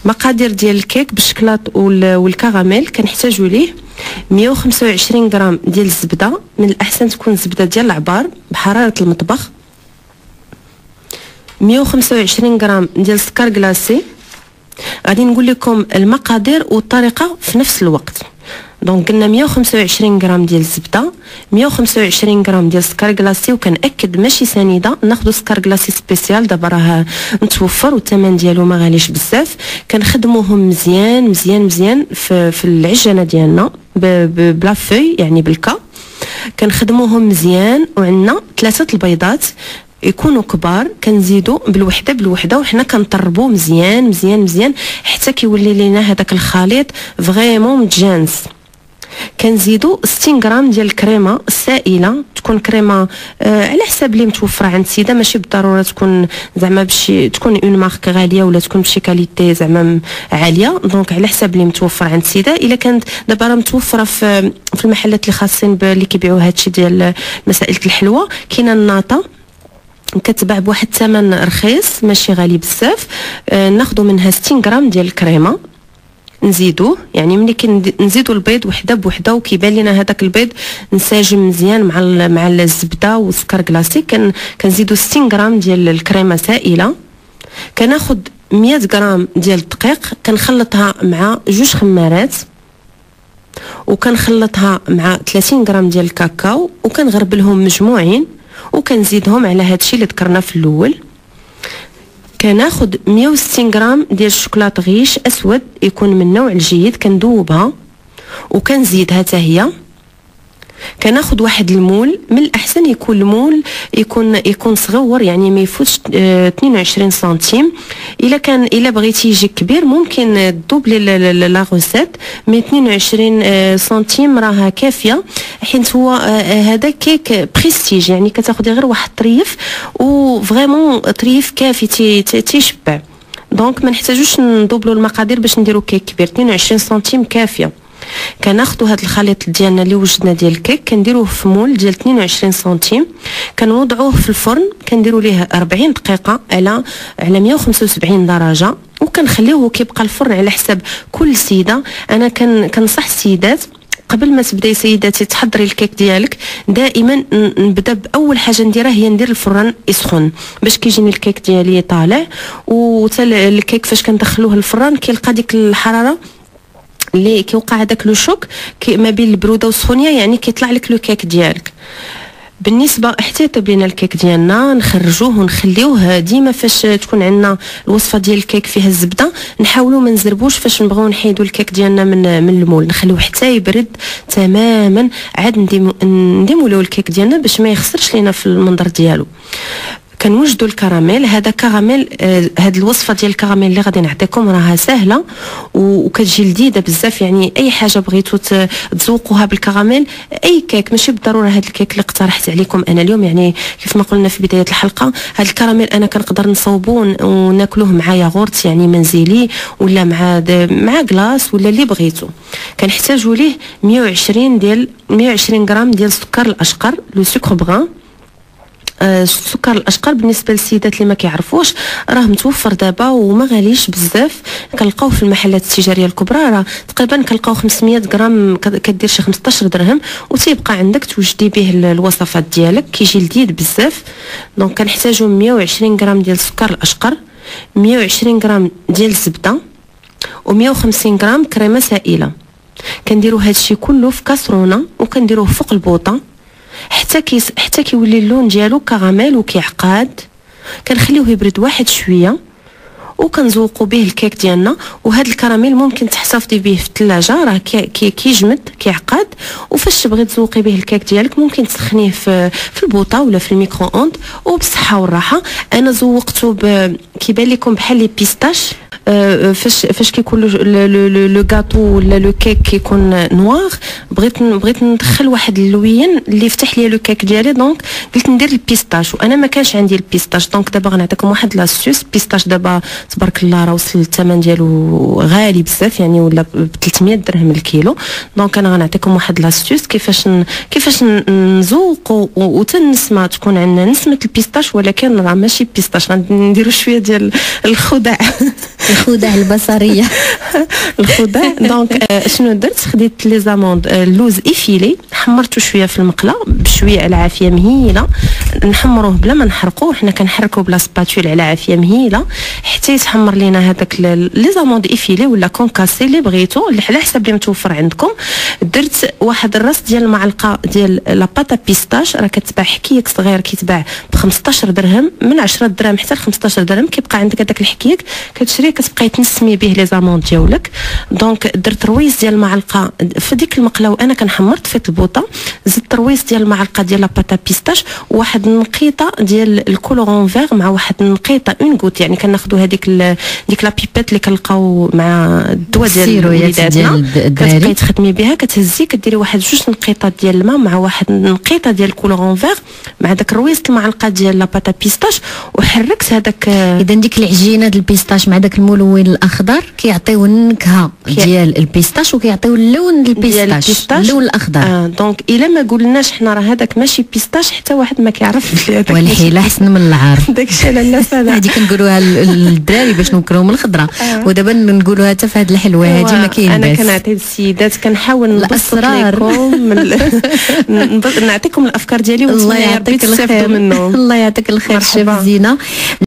مقادير ديال الكيك بالشكلاط والكراميل. كنحتاجوا ليه 125 غرام ديال الزبده، من الاحسن تكون الزبده ديال العبار بحراره المطبخ. 125 غرام ديال السكر كلاصي. غادي نقول لكم المقادير والطريقه في نفس الوقت. دونك قلنا 125 غرام ديال الزبده، 125 غرام ديال السكر كلاصي، وكنأكد ماشي سنيده، ناخذ سكر كلاصي سبيسيال دابا راه متوفر والثمن ديالو ما غاليش بزاف. كنخدموهم مزيان مزيان مزيان في العجانه ديالنا بلا فوي يعني بالكا. كنخدموهم مزيان، وعندنا 3 البيضات يكونوا كبار، كنزيدوا بالوحده بالوحده، وحنا كنطربوا مزيان مزيان مزيان حتى كيولي لينا هذاك الخليط فريمون متجانس. كنزيدوا 60 غرام ديال الكريمه السائله، تكون كريمه على حساب اللي متوفره عند السيده، ماشي بالضروره تكون زعما بشي تكون اون مارك غاليه ولا تكون بشي كاليتي زعما عاليه. دونك على حساب اللي متوفر عند السيده. الا كانت دابا راه متوفره في المحلات اللي خاصين اللي كيبيعوا هادشي ديال مسائل الحلوى، كاينه الناطه كتباع بواحد الثمن رخيص ماشي غالي بزاف. ناخذ منها 60 غرام ديال الكريمه، نزيدوه يعني ملي كنزيدوا البيض وحده بوحده وكيبان لنا هذاك البيض انسجم مزيان مع الزبده والسكر كلاصي. كنزيدوا 60 غرام ديال الكريمه سائله. كناخذ 100 غرام ديال الدقيق، كنخلطها مع 2 خمارات، وكنخلطها مع 30 غرام ديال الكاكاو، وكنغربلهم مجموعين، وكنزيدهم على هادشي اللي ذكرنا في الاول. كناخذ 160 غرام ديال الشوكولاط غيش اسود يكون من نوع الجيد، كندوبها وكنزيدها حتى هي. كناخذ واحد المول، من الاحسن يكون المول يكون صغير يعني ما يفوتش 22 سنتيم. الا بغيتي يجي كبير ممكن تدوبلي لا غوسيت، مي 22 سنتيم راه كافيه، حيت هو هذا كيك بريستيج يعني كتاخدي غير واحد طريف وفريمون طريف كافي تيشبع. دونك ما نحتاجوش ندوبلو المقادير باش نديرو كيك كبير، 22 سنتيم كافيه. كناخذوا هذا الخليط ديالنا اللي وجدنا ديال الكيك، كنديروه في مول ديال 22 سنتيم، كنوضعوه في الفرن، كنديروا ليه 40 دقيقه على 175 درجه، وكنخليوه كيبقى الفرن على حساب كل سيده. انا كنصح السيدات قبل ما تبداي سيداتي تحضري الكيك ديالك دائما نبدا باول حاجه نديرها هي ندير الفران يسخن باش كيجيني الكيك ديالي طالع. وتا الكيك فاش كندخلوه الفران كيلقى ديك الحراره اللي كيوقع هذاك لو شوك ما بين البروده والسخونيه، يعني كيطلع لك لو كيك ديالك. بالنسبه حتى تبلينا الكيك ديالنا نخرجوه ونخليوه ديما فاش تكون عندنا الوصفه ديال الكيك فيها الزبده نحاولوا ما نزربوش فاش نبغيو نحيدوا الكيك ديالنا من المول، نخليوه حتى يبرد تماما، عاد نديموا له الكيك ديالنا باش ما يخسرش لينا في المنظر ديالو. كنوجدوا الكراميل. هذا كراميل، هاد الوصفه ديال الكراميل اللي غادي نعطيكم راها سهله وكتجي لذيذه بزاف، يعني اي حاجه بغيتو تذوقوها بالكراميل، اي كيك ماشي بالضروره هاد الكيك اللي اقترحت عليكم انا اليوم. يعني كيف ما قلنا في بدايه الحلقه هاد الكراميل انا كنقدر نصوبوه وناكلوه مع ياغورت يعني منزلي، ولا مع كلاص ولا اللي بغيتو. كنحتاجوا ليه 120 غرام ديال السكر الاشقر، لو سكر بغان. السكر الاشقر بالنسبه للسيدات اللي ما كيعرفوش راه متوفر دابا وما غاليش بزاف، كنلقاوه في المحلات التجاريه الكبرى، راه تقريبا كنلقاو 500 غرام كدير شي 15 درهم، وتيبقى عندك توجدي به الوصفات ديالك، كيجي لذيذ بزاف. دونك كنحتاجو 120 غرام ديال السكر الاشقر، 120 غرام ديال الزبده، و150 غرام كريمه سائله. كنديروا هادشي كله في كاسرونه وكنديروه فوق البوطه حتى كيولي اللون ديالو كراميل وكيعقاد. كنخليوه يبرد واحد شويه وكنزوقوا به الكيك ديالنا. وهذا الكراميل ممكن تحتفظي به في الثلاجه، راه كيجمد كيعقد، وفاش تبغي تزوقي به الكيك ديالك ممكن تسخنيه في البوطه ولا في الميكرو اوند وبالصحه والراحه. انا زوقته كيبان لكم بحال لي بيستاش، فاش كيكون لو غاتو ولا لو كيك كيكون نوار، بغيت ندخل واحد اللوين اللي يفتح لي لو كيك ديالي، دونك قلت ندير البيستاش، وانا ما كانش عندي البيستاش. دونك دابا غنعطيكم واحد لاستيوس. البيستاش دابا تبارك الله راه وصل الثمن ديالو غالي بزاف، يعني ولا ب 300 درهم الكيلو. دونك انا غنعطيكم واحد لاستيوس كيفاش نزوق وتنسمه تكون عندنا نسمه البيستاش، ولكن راه ماشي بيستاش، غنديروا شويه ديال الخدع الخدع البصريه. الخدع. دونك شنو درت؟ خديت لي زاموند اللوز ايفيلي، حمرته شويه في المقله بشويه على عافيه مهيله، نحمروه بلا ما نحرقوه، حنا كنحركو بلا سباتول على عافيه مهيله حتى يتحمر لينا هذاك لي زاموند ايفيلي ولا كونكاسي اللي بغيتو، اللي على حسب اللي متوفر عندكم. درت واحد الراس ديال المعلقه ديال لا باتا بيستاش، راه كتباع حكيك صغير كيتباع ب 15 درهم، من 10 دراهم حتى ل 15 درهم كيبقى عندك هذاك الحكيك كتشريه كتبقاي تنسمي به لي زاموند ديالك. دونك درت رويس ديال المعلقه في ديك المقله وانا كنحمر طفيت البوطه، زدت رويس ديال المعلقه ديال لا باتا بيستاش وواحد النقيطه ديال الكولورون فيغ مع واحد النقيطه اون غوت، يعني كناخذوا هذيك ديك لا بيبيت اللي كنلقاو مع الدواء ديال وليداتنا كتبقاي تخدمي بها، كتهزي كديري واحد جوج نقيطات ديال الماء مع واحد النقيطه ديال الكولورون فيغ مع داك رويس المعلقه ديال لا باتا بيستاش وحركت هذاك. اذا ديك العجينه ديال البيستاش مع داك الملون الاخضر كيعطيو النكهه ديال البيستاش وكيعطيو اللون البيستاش اللون الاخضر. دونك الا ما قلناش حنا راه هذاك ماشي بيستاش حتى واحد ما كيعرف هذاك، والحيله حسن من العار. داكشي على الناس هذه كنقولوها للدراري باش نوكلوهم الخضره، ودابا نقولوها حتى في هذه الحلوه هذه ما كاين. انا كنعطي السيدات كنحاول نبسط لكم نعطيكم الافكار ديالي الله يعطيك الخير. الله يعطيك الخير شيف زينه.